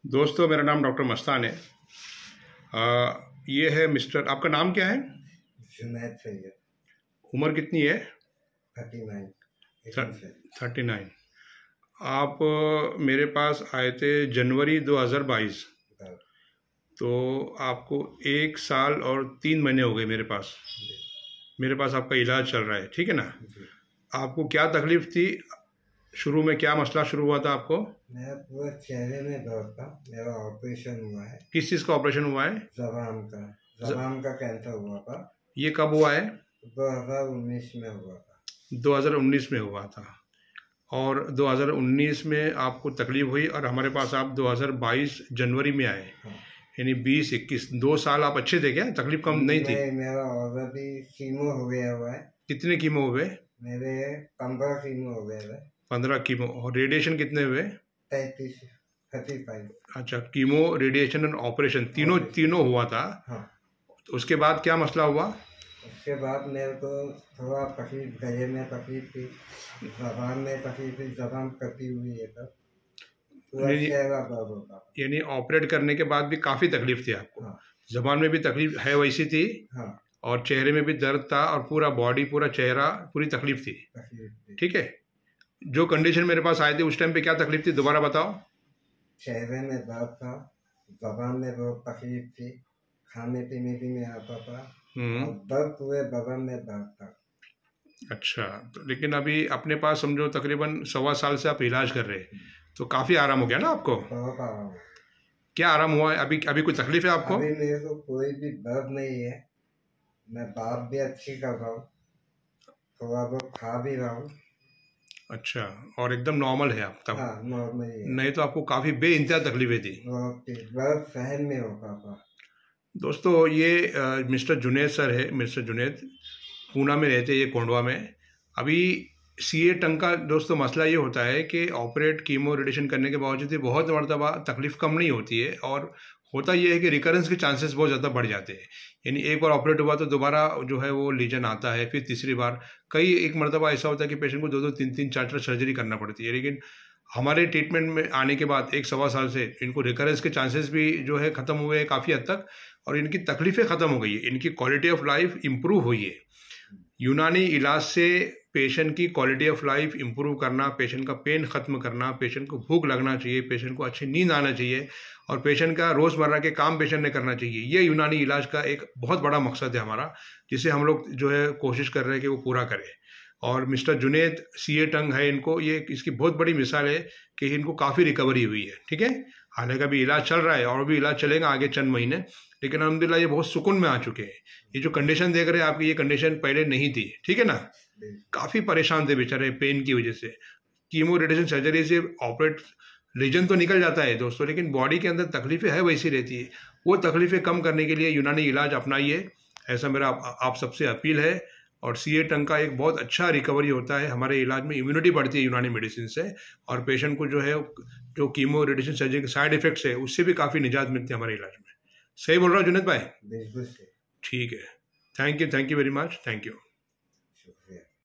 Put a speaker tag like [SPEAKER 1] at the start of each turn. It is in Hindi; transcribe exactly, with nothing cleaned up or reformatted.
[SPEAKER 1] दोस्तों, मेरा नाम डॉक्टर मस्तान है। आ, ये है मिस्टर, आपका नाम क्या है?
[SPEAKER 2] जुनैद सैयद।
[SPEAKER 1] उम्र कितनी है?
[SPEAKER 2] Thirty nine.
[SPEAKER 1] Thirty nine. आप आ, मेरे पास आए थे जनवरी दो हज़ार बाईस। तो आपको एक साल और तीन महीने हो गए मेरे पास मेरे पास आपका इलाज चल रहा है, ठीक है ना? आपको क्या तकलीफ थी? शुरू में क्या मसला शुरू हुआ था आपको?
[SPEAKER 2] मेरा पूरा चेहरे में दर्द था। मेरा ऑपरेशन हुआ है।
[SPEAKER 1] किस चीज़ का ऑपरेशन हुआ है?
[SPEAKER 2] जबान का जबान का कैंसर हुआ था।
[SPEAKER 1] ये कब हुआ है?
[SPEAKER 2] दो हज़ार उन्नीस में हुआ था।
[SPEAKER 1] दो हज़ार उन्नीस में हुआ था। और दो हज़ार उन्नीस में आपको तकलीफ हुई और हमारे पास आप दो हज़ार बाईस जनवरी में आए।
[SPEAKER 2] हाँ।
[SPEAKER 1] यानी बीस इक्कीस दो साल आप अच्छे थे क्या? तकलीफ कम नहीं थी?
[SPEAKER 2] मेरा ऑलरेडी कीमो हो गया हुआ है।
[SPEAKER 1] कितने कीमो हुए?
[SPEAKER 2] मेरे पंद्रह कीमो हो गए थे।
[SPEAKER 1] पंद्रह कीमो। और रेडिएशन कितने हुए?
[SPEAKER 2] तैतीस थर्टी फाइव।
[SPEAKER 1] अच्छा, कीमो, रेडिएशन और ऑपरेशन तीनों तीनों हुआ था।
[SPEAKER 2] हाँ।
[SPEAKER 1] तो उसके बाद क्या मसला हुआ?
[SPEAKER 2] उसके बाद मेरे को थोड़ा तकलीफ, गले में तकलीफ थी, जबान में तकलीफ थी, जबान कटी हुई है तब पूरा चेहरा दर्द होता।
[SPEAKER 1] यानी ऑपरेट करने के बाद भी काफ़ी तकलीफ थी आपको?
[SPEAKER 2] हाँ।
[SPEAKER 1] जबान में भी तकलीफ है वैसी थी?
[SPEAKER 2] हाँ।
[SPEAKER 1] और चेहरे में भी दर्द था और पूरा बॉडी, पूरा चेहरा, पूरी तकलीफ थी। ठीक है। जो कंडीशन मेरे पास आए थे उस टाइम पे क्या तकलीफ थी, दोबारा बताओ।
[SPEAKER 2] चेहरे में दर्द था, जबान में बहुत तकलीफ थी, खाने पीने भी नहीं आता था, और दर्द पूरे बदन में दर्द था।
[SPEAKER 1] अच्छा, तो लेकिन अभी अपने पास समझो तकरीबन सवा साल से आप इलाज कर रहे हैं, तो काफ़ी आराम हो गया ना आपको?
[SPEAKER 2] बहुत आराम।
[SPEAKER 1] क्या आराम हुआ है? अभी अभी कोई तकलीफ है आपको?
[SPEAKER 2] अभी मेरे को कोई भी दर्द नहीं है। मैं बात भी अच्छी कर रहा हूँ, थोड़ा बहुत खा भी रहा हूँ। अच्छा,
[SPEAKER 1] और एकदम नॉर्मल है आप तब?
[SPEAKER 2] हाँ, नॉर्मल ही है।
[SPEAKER 1] नहीं तो आपको काफ़ी बेइंतहा तकलीफें थी।
[SPEAKER 2] दर्द सहन में होता था।
[SPEAKER 1] दोस्तों, ये आ, मिस्टर जुनैद सर है। मिस्टर जुनैद पूना में रहते हैं, ये कोंडवा में। अभी सी ए टंग का दोस्तों मसला ये होता है कि ऑपरेट कीमो रेडिएशन करने के बावजूद भी बहुत मरतबा तकलीफ कम नहीं होती है, और होता ये है कि रिकरेंस के चांसेस बहुत ज़्यादा बढ़ जाते हैं। यानी एक बार ऑपरेट हुआ तो दोबारा जो है वो लीजन आता है, फिर तीसरी बार, कई एक मरतबा ऐसा होता है कि पेशेंट को दो दो तीन तीन चार चार सर्जरी करना पड़ती है। लेकिन हमारे ट्रीटमेंट में आने के बाद एक सवा साल से इनको रिकरेंस के चांसेस भी जो है ख़त्म हुए हैं काफ़ी हद तक, और इनकी तकलीफ़ें ख़त्म हो गई है, इनकी क्वालिटी ऑफ लाइफ इम्प्रूव हुई है। यूनानी इलाज से पेशेंट की क्वालिटी ऑफ लाइफ इम्प्रूव करना, पेशेंट का पेन ख़त्म करना, पेशेंट को भूख लगना चाहिए, पेशेंट को अच्छी नींद आना चाहिए, और पेशेंट का रोज़मर्रा के काम पेशेंट ने करना चाहिए। ये यूनानी इलाज का एक बहुत बड़ा मकसद है हमारा, जिसे हम लोग जो है कोशिश कर रहे हैं कि वो पूरा करें। और मिस्टर जुनैद सी ए टंग है, इनको ये इसकी बहुत बड़ी मिसाल है कि इनको काफ़ी रिकवरी हुई है। ठीक है, हालांकि अभी इलाज चल रहा है और भी इलाज चलेगा आगे चंद महीने, लेकिन अल्हम्दुलिल्लाह ये बहुत सुकून में आ चुके हैं। ये जो कंडीशन देख रहे हैं आपकी, ये कंडीशन पहले नहीं थी। ठीक है ना? काफ़ी परेशान थे बेचारे पेन की वजह से। कीमो रेडिएशन सर्जरी से ऑपरेट रीजन तो निकल जाता है दोस्तों, लेकिन बॉडी के अंदर तकलीफें है वैसी रहती है। वो तकलीफें कम करने के लिए यूनानी इलाज अपनाइए, ऐसा मेरा आप, आप सबसे अपील है। और सी ए टंग का एक बहुत अच्छा रिकवरी होता है हमारे इलाज में, इम्यूनिटी बढ़ती है यूनानी मेडिसिन से, और पेशेंट को जो है जो कीमो रेडिएशन सर्जरी के साइड इफेक्ट्स है उससे भी काफ़ी निजात मिलती है हमारे इलाज में। सही बोल रहा हूँ जुनैद भाई?
[SPEAKER 2] बिल्कुल।
[SPEAKER 1] ठीक है, thank you, thank you very much, thank you.
[SPEAKER 2] शुक्रिया।